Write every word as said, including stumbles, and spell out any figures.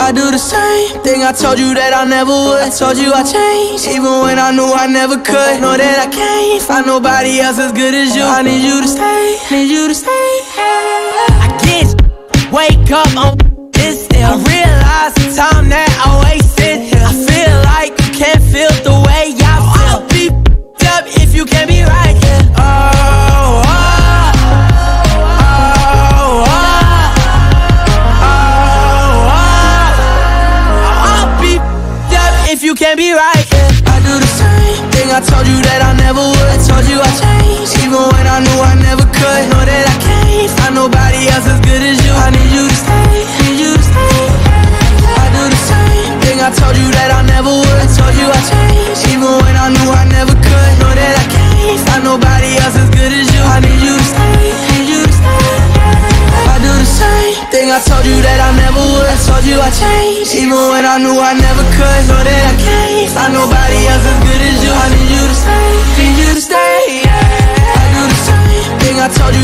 I do the same thing I told you that I never would. I told you I changed, even when I knew I never could. Know that I can't find nobody else as good as you. I need you to stay, need you to stay. I get wake up on this still. I realize the time that I wasted here. I feel like you can't feel the way I feel. I'll be up if you can't be right here. Oh, oh, oh, oh, oh, oh. I'll be up if you can't be right here. I do the same thing I told you that I never would. I told you I changed, even when I knew I never could. Know that I can't find nobody else as good as you. I need you to stay, need you to stay. I do the same thing I told you that I never would. I told you I changed, even when I knew I never could. Know that I can't find nobody else as good as you. I need you to stay, need you to stay. I do the same thing I told you that I never would. I told you I changed, even when I knew I never could. Know that I can't find nobody else as good as you. I need you to stay, need you to stay. I do the same thing I told you